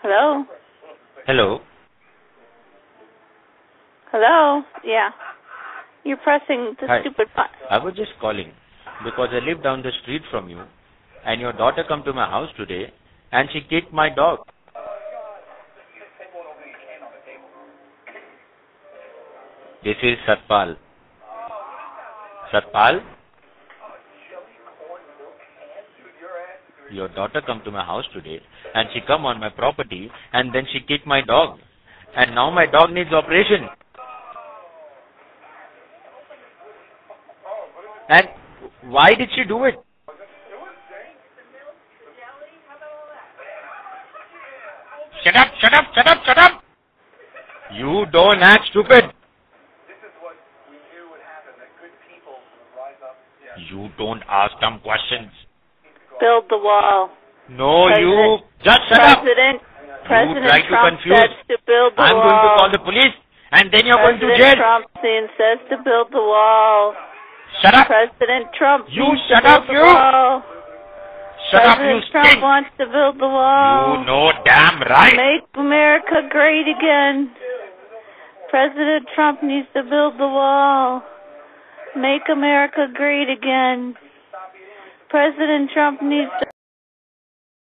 Hello? Hello. Hello? Yeah. You're pressing the Hi. stupid button. I was just calling because I live down the street from you and your daughter come to my house today and she kicked my dog. This is Satpal. Satpal? Your daughter come to my house today and she come on my property and then she kicked my dog. And now my dog needs operation. And why did she do it? Shut up, shut up, shut up, shut up! You don't act stupid. You don't ask dumb questions. Build the wall. No, President, you just shut up. President You try to Trump confuse. says to build the I'm wall. going to call the police and then you're going to President jail. Trump says to build the wall. Shut up. President Trump You needs shut to build up, the you. wall. Shut up, you President Trump stink. wants to build the wall. You know damn right. Make America great again. President Trump needs to build the wall. Make America great again. President Trump needs to